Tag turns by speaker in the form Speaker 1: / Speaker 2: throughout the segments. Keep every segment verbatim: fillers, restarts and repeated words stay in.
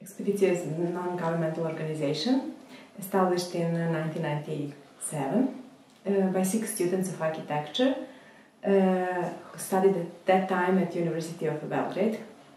Speaker 1: Expedicio is a non-governmental organization established in nineteen ninety-seven uh, by six students of architecture uh, who studied at that time at University of Belgrade.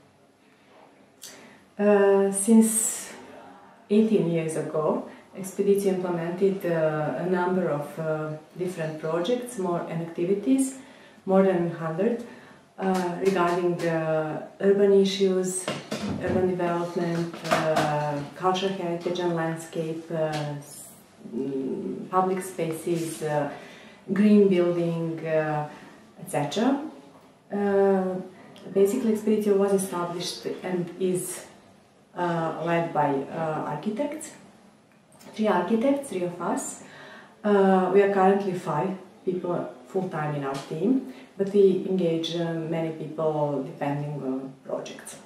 Speaker 1: Uh, since eighteen years ago, Expedicio implemented uh, a number of uh, different projects more and activities, more than one hundred, uh, regarding uh, urban issues, urban development, uh, cultural heritage and landscape, uh, public spaces, uh, green building, uh, et cetera. Uh, basically, Expedicio was established and is uh, led by uh, architects, three architects, three of us. Uh, we are currently five people full-time in our team, but we engage uh, many people depending on projects.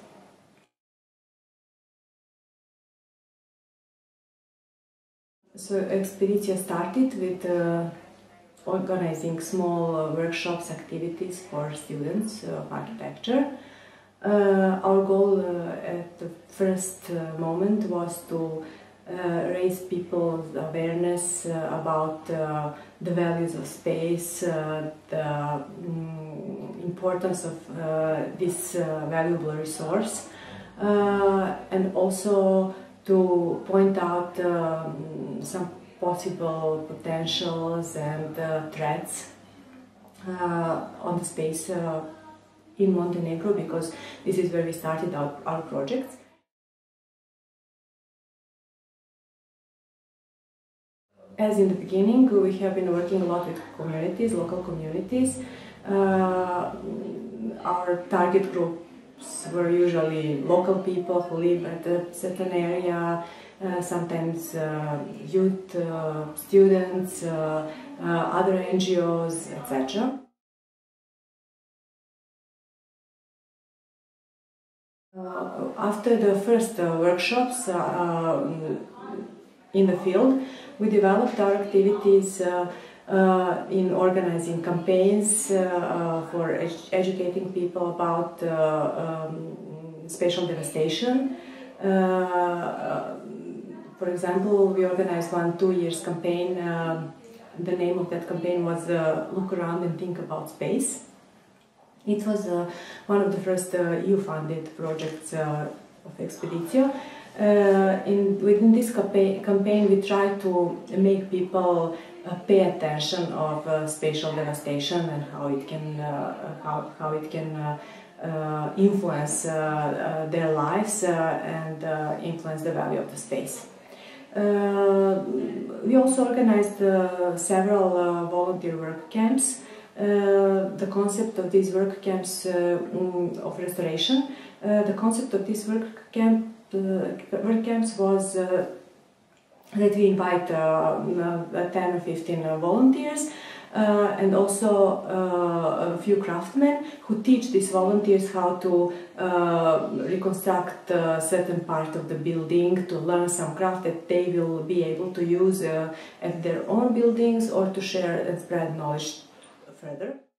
Speaker 1: So Expedicio started with uh, organizing small uh, workshops, activities for students uh, of architecture. Uh, our goal uh, at the first uh, moment was to uh, raise people's awareness uh, about uh, the values of space, uh, the um, importance of uh, this uh, valuable resource, uh, and also to point out um, some possible potentials and uh, threats uh, on the space uh, in Montenegro, because this is where we started our, our projects. As in the beginning, we have been working a lot with communities, local communities. Uh, our target group were usually local people who live at a certain area, uh, sometimes uh, youth, uh, students, uh, uh, other N G Os, et cetera. Uh, after the first uh, workshops uh, in the field, we developed our activities uh, Uh, in organizing campaigns uh, uh, for ed educating people about uh, um, spatial devastation. Uh, uh, for example, we organized one two years campaign. Uh, the name of that campaign was uh, Look Around and Think About Space. It was uh, one of the first uh, E U-funded projects uh, of Expedicio. Uh, in, within this campaign, campaign, we try to make people uh, pay attention of uh, spatial devastation and how it can uh, how, how it can uh, uh, influence uh, uh, their lives uh, and uh, influence the value of the space. Uh, we also organized uh, several uh, volunteer work camps. Uh, the concept of these work camps uh, of restoration, uh, the concept of this work camp Uh, work camps was uh, that we invite uh, uh, ten or fifteen uh, volunteers uh, and also uh, a few craftsmen who teach these volunteers how to uh, reconstruct a certain part of the building, to learn some craft that they will be able to use uh, at their own buildings or to share and spread knowledge further.